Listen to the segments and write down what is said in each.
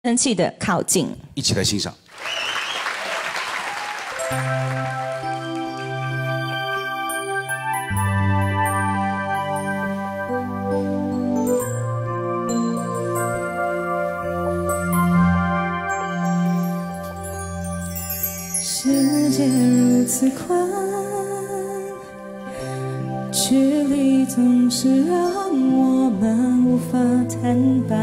生气的靠近， 一起来欣赏。 世界如此宽，距离总是让我们无法坦白。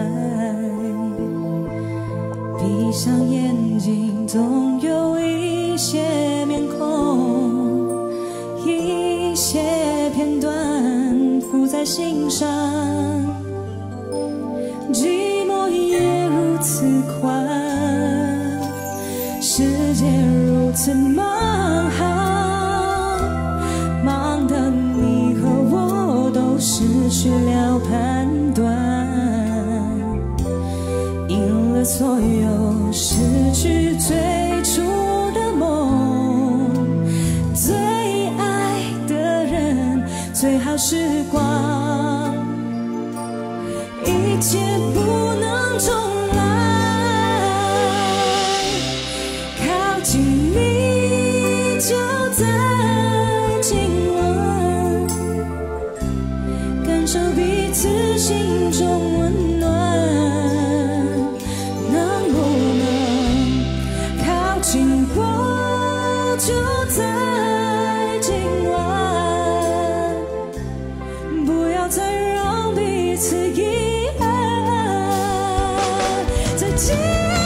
闭上眼睛，总有一些面孔，一些片段浮在心上。寂寞也如此宽，世界如此忙，忙得你和我都失去了判断，赢了所有，失去最初的梦，最爱的人，最好时光，一切不能重来。亲密就在今晚，感受彼此心中温暖。能不能靠近我，就在今晚，不要再让彼此遗憾。在今晚。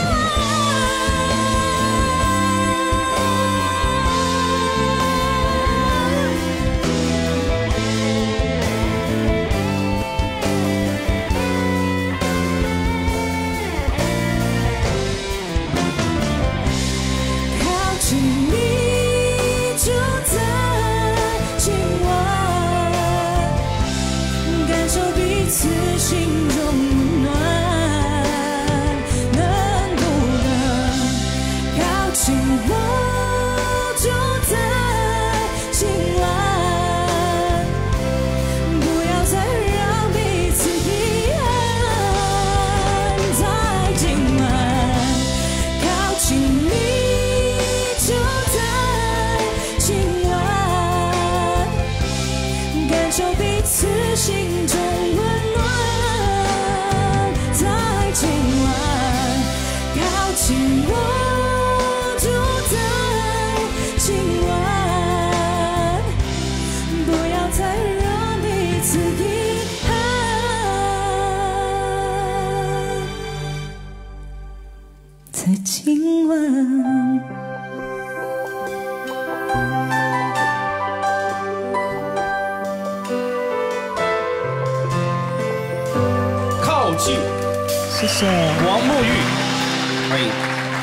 心中温暖，在今晚靠近我，就在今晚，不要再让彼此遗憾，在今晚。 谢谢王沐玉，欢迎。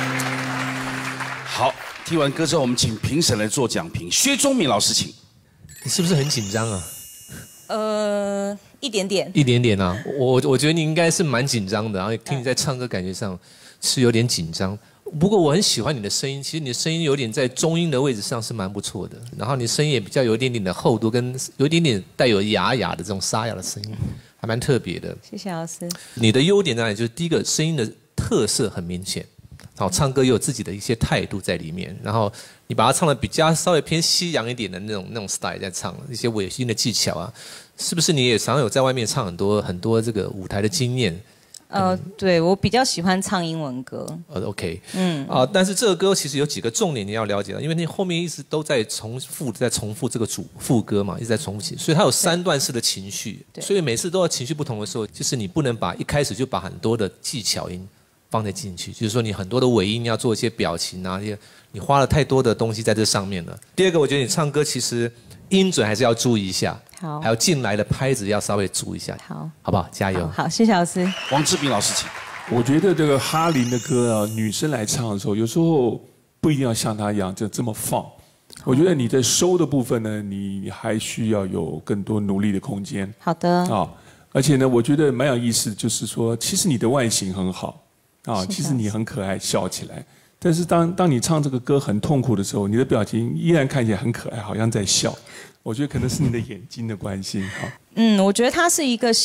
好，听完歌之后，我们请评审来做讲评。薛忠敏老师，请。 你是不是很紧张啊？ 一点点。 一点点啊，我觉得你应该是蛮紧张的，然后听你在唱歌，感觉上是有点紧张。不过我很喜欢你的声音，其实你的声音有点在中音的位置上是蛮不错的，然后你声音也比较有一点点的厚度，跟有一点点带有哑哑的这种沙哑的声音。还蛮特别的， 谢谢老师。 你的优点在哪里？就是第一个，声音的特色很明显，好，唱歌也有自己的一些态度在里面。然后你把它唱的比较稍微偏西洋一点的那种 style 在唱，一些尾音的技巧啊，是不是你也常有在外面唱很多这个舞台的经验？ 对，我比较喜欢唱英文歌。 OK，但是这个歌其实有几个重点你要了解的，因为你后面一直都在重复这个副歌嘛，一直在重复起，所以它有3段式的情绪，所以每次都要情绪不同的时候，就是你不能把一开始就把很多的技巧音放在进去，就是说你很多的尾音要做一些表情啊，你花了太多的东西在这上面了。第二个，我觉得你唱歌其实音准还是要注意一下。 好， 还有进来的拍子要稍微注意一下，好不好？加油！ 好，谢谢老师。 王志斌老师，请。 我觉得这个哈林的歌啊，女生来唱的时候，有时候不一定要像她一样就这么放。我觉得你在收的部分呢，你还需要有更多努力的空间。 好的。 而且呢，我觉得蛮有意思，就是说，其实你的外形很好其实你很可爱，笑起来。但是当你唱这个歌很痛苦的时候，你的表情依然看起来很可爱，好像在笑。我觉得可能是你的眼睛的关系， 我觉得它是一个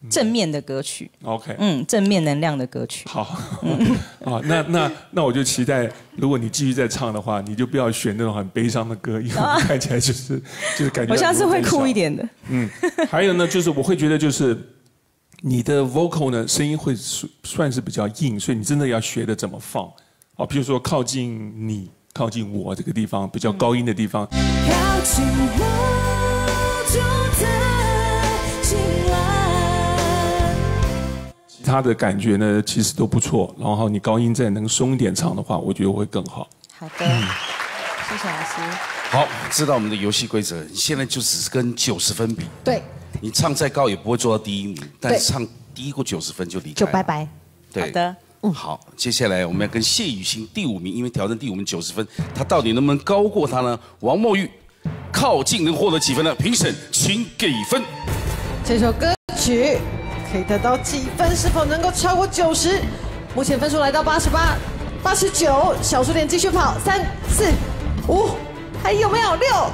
正面的歌曲。 OK， 正面能量的歌曲。 好，啊，那我就期待，如果你继续再唱的话，你就不要选那种很悲伤的歌，因为看起来就是感觉。 我下次会酷一点的。 还有呢，就是我会觉得就是你的 vocal 呢，声音会算是比较硬，所以你真的要学的怎么放。哦，比如说靠近你、靠近我这个地方比较高音的地方。 靠近我就在醒来。 其他的感觉呢，其实都不错。然后你高音再能松一点唱的话，我觉得会更好。 好的，谢谢老师。 好，知道我们的游戏规则，你现在就只是跟90分比。 对。 你唱再高也不会做到第1名，但是唱低过90分就离开。 就拜拜。 对。 好的。 好，接下来我们要跟谢雨欣第5名，因为挑战第5名90分，他到底能不能高过他呢？王墨玉靠近能获得几分呢？评审请给分。 这首歌曲可以得到几分？是否能够超过90？目前分数来到88、89，小数点继续跑，3、4、5，还有没有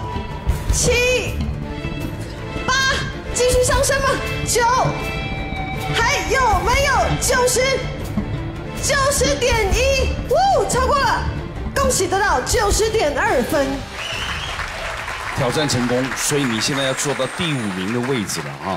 6、7、8？继续上升吗？9，还有没有90.1？超过了，恭喜得到90.2分。 挑战成功，所以你现在要做到第5名的位置了啊！